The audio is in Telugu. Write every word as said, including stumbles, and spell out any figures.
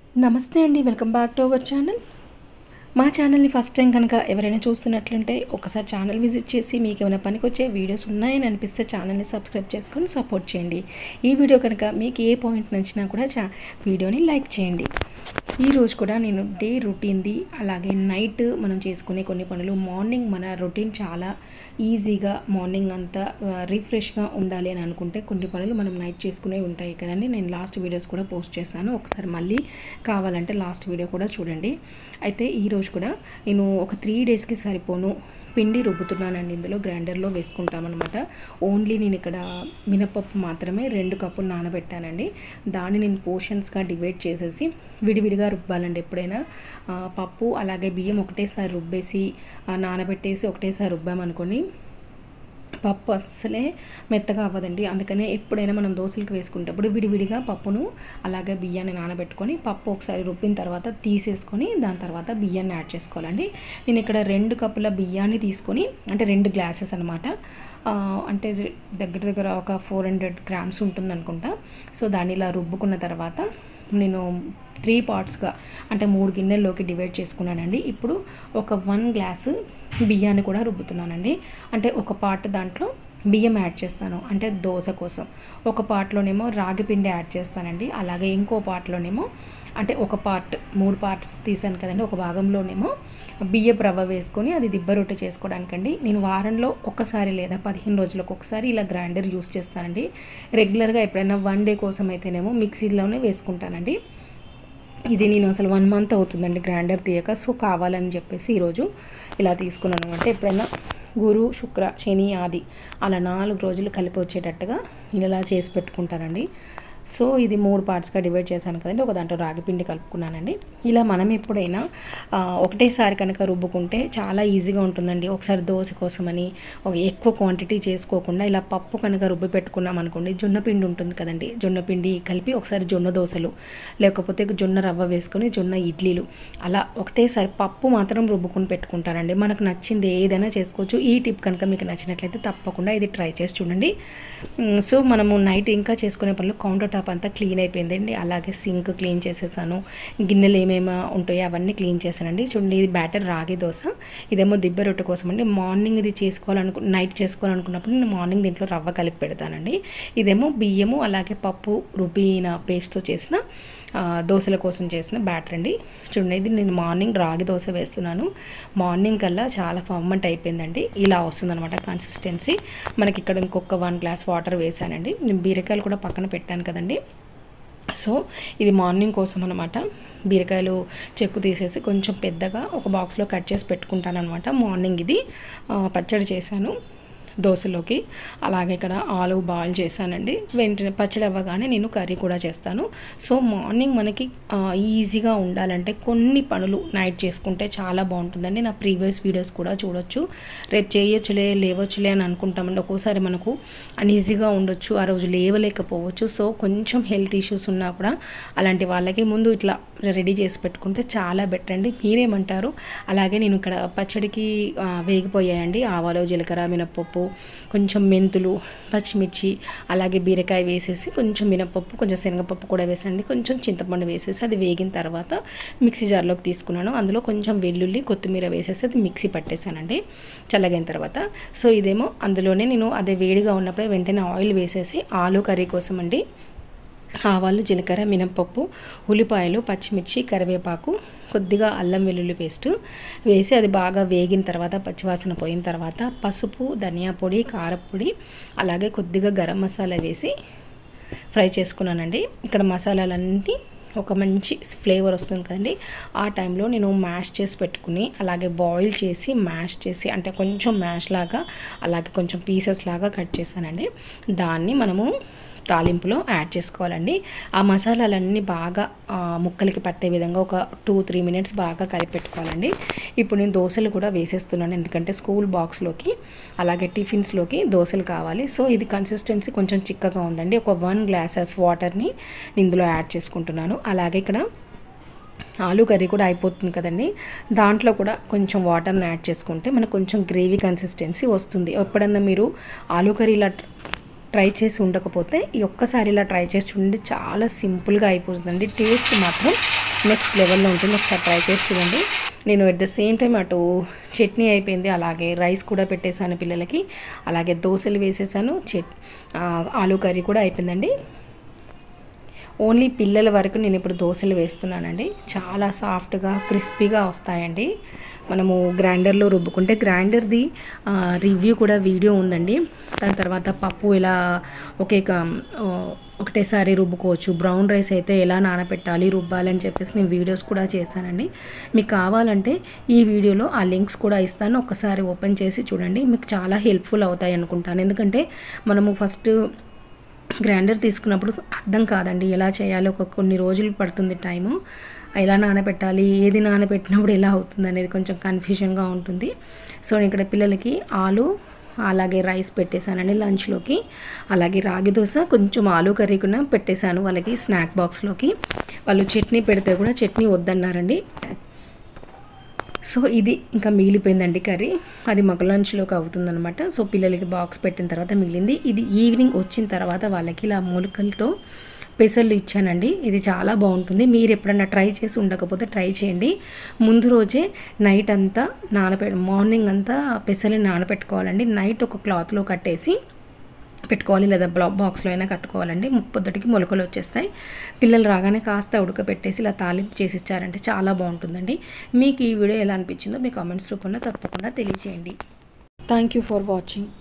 నమస్తే అండి. Welcome back to our channel. మా ఛానల్ని ఫస్ట్ టైం కనుక ఎవరైనా చూస్తున్నట్లుంటే ఒకసారి ఛానల్ విజిట్ చేసి మీకు ఏమైనా పనికొచ్చే వీడియోస్ ఉన్నాయని అనిపిస్తే ఛానల్ని సబ్స్క్రైబ్ చేసుకొని సపోర్ట్ చేయండి. ఈ వీడియో కనుక మీకు ఏ పాయింట్ నచ్చినా కూడా చా వీడియోని లైక్ చేయండి. ఈరోజు కూడా నేను డే రొటీన్ది అలాగే నైట్ మనం చేసుకునే కొన్ని పనులు, మార్నింగ్ మన రొటీన్ చాలా ఈజీగా మార్నింగ్ అంతా రిఫ్రెష్గా ఉండాలి అని అనుకుంటే కొన్ని పనులు మనం నైట్ చేసుకునే ఉంటాయి కదండి. నేను లాస్ట్ వీడియోస్ కూడా పోస్ట్ చేశాను, ఒకసారి మళ్ళీ కావాలంటే లాస్ట్ వీడియో కూడా చూడండి. అయితే ఈరోజు కూడా నేను ఒక త్రీ డేస్కి సరిపోను పిండి రుబ్బుతున్నానండి. ఇందులో గ్రైండర్లో వేసుకుంటామన్నమాట. ఓన్లీ నేను ఇక్కడ మినపప్పు మాత్రమే రెండు కప్పులు నానబెట్టానండి. దాన్ని నేను పోర్షన్స్గా డివైడ్ చేసేసి విడివిడిగా రుబ్బాలండి. ఎప్పుడైనా పప్పు అలాగే బియ్యం ఒకటేసారి రుబ్బేసి నానబెట్టేసి ఒకటేసారి రుబ్బామనుకొని పప్పు అస్సలే మెత్తగా అవ్వదండి. అందుకనే ఎప్పుడైనా మనం దోశలకు వేసుకునేటప్పుడు విడివిడిగా పప్పును అలాగే బియ్యాన్ని నానబెట్టుకొని పప్పు ఒకసారి రుబ్బిన తర్వాత తీసేసుకొని దాని తర్వాత బియ్యాన్ని యాడ్ చేసుకోవాలండి. నేను ఇక్కడ రెండు కప్పుల బియ్యాన్ని తీసుకొని, అంటే రెండు గ్లాసెస్ అనమాట, అంటే దగ్గర దగ్గర ఒక ఫోర్ హండ్రెడ్ గ్రామ్స్ ఉంటుంది అనుకుంటా. సో దాన్ని ఇలా రుబ్బుకున్న తర్వాత నేను త్రీ పార్ట్స్గా అంటే మూడు గిన్నెల్లోకి డివైడ్ చేసుకున్నానండి. ఇప్పుడు ఒక వన్ గ్లాసు బియ్యాన్ని కూడా రుబ్బుతున్నానండి. అంటే ఒక పార్ట్ దాంట్లో బియ్యం యాడ్ చేస్తాను, అంటే దోశ కోసం. ఒక పార్ట్లోనేమో రాగి పిండి యాడ్ చేస్తానండి. అలాగే ఇంకో పార్ట్లోనేమో, అంటే ఒక పార్ట్ మూడు పార్ట్స్ తీసాను కదండి, ఒక భాగంలోనేమో బియ్యపు రవ్వ వేసుకొని అది దిబ్బ రొట్టె చేసుకోవడానికండి. నేను వారంలో ఒకసారి లేదా పదిహేను రోజులకు ఒకసారి ఇలా గ్రైండర్ యూస్ చేస్తానండి. రెగ్యులర్గా ఎప్పుడైనా వన్ డే కోసం అయితేనేమో మిక్సీలోనే వేసుకుంటానండి. ఇది నేను అసలు వన్ మంత్ అవుతుందండి గ్రైండర్ తీయక. సో కావాలని చెప్పేసి ఈరోజు ఇలా తీసుకున్నాను. అంటే ఎప్పుడైనా గురు శుక్ర శని ఆది అలా నాలుగు రోజులు కలిపి వచ్చేటట్టుగా నేను ఇలా చేసి పెట్టుకుంటానండి. సో ఇది మూడు పార్ట్స్గా డివైడ్ చేశాను కదండి. ఒక దాంట్లో రాగి పిండి కలుపుకున్నానండి. ఇలా మనం ఎప్పుడైనా ఒకటేసారి కనుక రుబ్బుకుంటే చాలా ఈజీగా ఉంటుందండి. ఒకసారి దోశ కోసమని ఒక ఎక్కువ క్వాంటిటీ చేసుకోకుండా ఇలా పప్పు కనుక రుబ్బి పెట్టుకున్నాం అనుకోండి, జొన్న పిండి ఉంటుంది కదండి, జొన్న పిండి కలిపి ఒకసారి జొన్న దోశలు, లేకపోతే జొన్న రవ్వ వేసుకొని జొన్న ఇడ్లీలు, అలా ఒకటేసారి పప్పు మాత్రం రుబ్బుకొని పెట్టుకుంటానండి. మనకు నచ్చింది ఏదైనా చేసుకోవచ్చు. ఈ టిప్ కనుక మీకు నచ్చినట్లయితే తప్పకుండా ఇది ట్రై చేసి చూడండి. సో మనము నైట్ ఇంకా చేసుకునే పనులు, కౌంటర్ టాప్ అంతా క్లీన్ అయిపోయిందండి. అలాగే సింక్ క్లీన్ చేసేసాను, గిన్నెలు ఏమేమి ఉంటాయో అవన్నీ క్లీన్ చేశానండి. చూడండి, ఇది బ్యాటర్ రాగి దోశ, ఇదేమో దిబ్బ రొట్టె కోసం అండి. మార్నింగ్ ఇది చేసుకోవాలనుకు నైట్ చేసుకోవాలనుకున్నప్పుడు నేను మార్నింగ్ దీంట్లో రవ్వ కలిపి పెడతానండి. ఇదేమో బియ్యము అలాగే పప్పు రుబ్బిన పేస్ట్తో చేసిన దోశల కోసం చేసిన బ్యాటర్ అండి. చూడండి, ఇది నేను మార్నింగ్ రాగి దోశ వేస్తున్నాను. మార్నింగ్ కల్లా చాలా ఫర్మెంట్ అయిపోయిందండి. ఇలా వస్తుంది అనమాట కన్సిస్టెన్సీ. మనకి ఇక్కడ ఇంకొక వన్ గ్లాస్ వాటర్ వేసానండి. నేను బీరకాయలు కూడా పక్కన పెట్టాను కదండి. సో ఇది మార్నింగ్ కోసం అనమాట. బీరకాయలు చెక్కు తీసేసి కొంచెం పెద్దగా ఒక బాక్స్లో కట్ చేసి పెట్టుకుంటాను అనమాట. మార్నింగ్ ఇది పచ్చడి చేశాను దోశలోకి. అలాగే ఇక్కడ ఆలు బాయిల్ చేశానండి. వెంటనే పచ్చడి అవ్వగానే నేను కర్రీ కూడా చేస్తాను. సో మార్నింగ్ మనకి ఈజీగా ఉండాలంటే కొన్ని పనులు నైట్ చేసుకుంటే చాలా బాగుంటుందండి. నా ప్రీవియస్ వీడియోస్ కూడా చూడొచ్చు. రేపు చేయొచ్చులే లేవచ్చులే అని అనుకుంటామండి. ఒక్కోసారి మనకు అన్ఈజీగా ఉండొచ్చు, ఆ రోజు లేవలేకపోవచ్చు. సో కొంచెం హెల్త్ ఇష్యూస్ ఉన్నా కూడా అలాంటి వాళ్ళకి ముందు ఇట్లా రెడీ చేసి పెట్టుకుంటే చాలా బెటర్ అండి. మీరేమంటారు? అలాగే నేను ఇక్కడ పచ్చడికి వేగిపోయాయండి ఆవాలు, జీలకర్ర, మినపప్పు, కొంచెం మెంతులు, పచ్చిమిర్చి, అలాగే బీరకాయ వేసేసి కొంచెం మినపప్పు, కొంచెం శనగపప్పు కూడా వేసండి, కొంచెం చింతపండు వేసేసి అది వేగిన తర్వాత మిక్సీ జార్లోకి తీసుకున్నాను. అందులో కొంచెం వెల్లుల్లి, కొత్తిమీర వేసేసి అది మిక్సీ పట్టేశానండి చల్లగైన తర్వాత. సో ఇదేమో అందులోనే నేను అదే వేడిగా ఉన్నప్పుడే వెంటనే ఆయిల్ వేసేసి ఆలు కర్రీ కోసం అండి ఆవాలు, జీలకర్ర, మినపప్పు, ఉల్లిపాయలు, పచ్చిమిర్చి, కరివేపాకు, కొద్దిగా అల్లం వెల్లుల్లి పేస్ట్ వేసి అది బాగా వేగిన తర్వాత పచ్చివాసన పోయిన తర్వాత పసుపు, ధనియా పొడి, కారపొడి, అలాగే కొద్దిగా గరం మసాలా వేసి ఫ్రై చేసుకున్నానండి. ఇక్కడ మసాలాలన్నీ ఒక మంచి ఫ్లేవర్ వస్తుంది కదండి. ఆ టైంలో నేను మ్యాష్ చేసి పెట్టుకుని అలాగే బాయిల్ చేసి మ్యాష్ చేసి, అంటే కొంచెం మ్యాష్ లాగా అలాగే కొంచెం పీసెస్ లాగా కట్ చేశానండి. దాన్ని మనము తాలింపులో యాడ్ చేసుకోవాలండి. ఆ మసాలాలన్నీ బాగా ముక్కలకి పట్టే విధంగా ఒక టూ త్రీ మినిట్స్ బాగా కలిపెట్టుకోవాలండి. ఇప్పుడు నేను దోశలు కూడా వేసేస్తున్నాను, ఎందుకంటే స్కూల్ బాక్స్లోకి అలాగే టిఫిన్స్లోకి దోశలు కావాలి. సో ఇది కన్సిస్టెన్సీ కొంచెం చిక్కగా ఉందండి. ఒక వన్ గ్లాస్ ఆఫ్ వాటర్ని ఇందులో యాడ్ చేసుకుంటున్నాను. అలాగే ఇక్కడ ఆలు కర్రీ కూడా అయిపోతుంది కదండి, దాంట్లో కూడా కొంచెం వాటర్ని యాడ్ చేసుకుంటే మనకు కొంచెం గ్రేవీ కన్సిస్టెన్సీ వస్తుంది. ఎప్పుడన్నా మీరు ఆలు కర్రీ ఇలా ట్రై చేసి ఉండకపోతే ఈ ఒక్కసారి ఇలా ట్రై చేసి చూడండి, చాలా సింపుల్గా అయిపోతుందండి. టేస్ట్ మాత్రం నెక్స్ట్ లెవెల్లో ఉంటుంది. ఒకసారి ట్రై చేసి చూడండి. నేను ఎట్ ద సేమ్ టైం అటు చట్నీ అయిపోయింది, అలాగే రైస్ కూడా పెట్టేశాను పిల్లలకి, అలాగే దోశలు వేసేసాను, చట్ ఆలూ కర్రీ కూడా అయిపోయిందండి. ఓన్లీ పిల్లల వరకు నేను ఇప్పుడు దోశలు వేస్తున్నానండి. చాలా సాఫ్ట్గా క్రిస్పీగా వస్తాయండి. మనము గ్రైండర్లో రుబ్బుకుంటే గ్రైండర్ది రివ్యూ కూడా వీడియో ఉందండి. దాని తర్వాత పప్పు ఎలా ఒకే ఒకటేసారి రుబ్బుకోవచ్చు, బ్రౌన్ రైస్ అయితే ఎలా నానబెట్టాలి రుబ్బాలి అని చెప్పేసి నేను వీడియోస్ కూడా చేశానండి. మీకు కావాలంటే ఈ వీడియోలో ఆ లింక్స్ కూడా ఇస్తాను, ఒకసారి ఓపెన్ చేసి చూడండి. మీకు చాలా హెల్ప్ఫుల్ అవుతాయి అనుకుంటాను. ఎందుకంటే మనము ఫస్ట్ గ్రైండర్ తీసుకున్నప్పుడు అర్థం కాదండి ఎలా చేయాలో, ఒక కొన్ని రోజులు పడుతుంది టైము, ఎలా నానబెట్టాలి, ఏది నానబెట్టినప్పుడు ఎలా అవుతుంది అనేది కొంచెం కన్ఫ్యూజన్గా ఉంటుంది. సో ఇక్కడ పిల్లలకి ఆలు అలాగే రైస్ పెట్టేశానండి లంచ్లోకి, అలాగే రాగి దోశ కొంచెం ఆలు కర్రీ కూడా పెట్టేశాను వాళ్ళకి స్నాక్ బాక్స్లోకి. వాళ్ళు చట్నీ పెడితే కూడా చట్నీ వద్దన్నారండి. సో ఇది ఇంకా మిగిలిపోయిందండి కర్రీ, అది మాకు లంచ్లోకి అవుతుందనమాట. సో పిల్లలకి బాక్స్ పెట్టిన తర్వాత మిగిలింది. ఇది ఈవినింగ్ వచ్చిన తర్వాత వాళ్ళకి ఇలా మూలికలతో పెసళ్ళు ఇచ్చానండి. ఇది చాలా బాగుంటుంది. మీరు ఎప్పుడన్నా ట్రై చేసి ఉండకపోతే ట్రై చేయండి. ముందు రోజే నైట్ అంతా నానబె మార్నింగ్ అంతా పెసల్ని నానబెట్టుకోవాలండి. నైట్ ఒక క్లాత్లో కట్టేసి పెట్టుకోవాలి, లేదా బాక్స్లో అయినా కట్టుకోవాలండి. పొద్దుటికి మొలకలు వచ్చేస్తాయి. పిల్లలు రాగానే కాస్త ఉడకపెట్టేసి ఇలా తాలింపు చేసి ఇచ్చారంటే చాలా బాగుంటుందండి. మీకు ఈ వీడియో ఎలా అనిపించిందో మీ కామెంట్స్ రూపంలో తప్పకుండా తెలియజేయండి. Thank you for watching.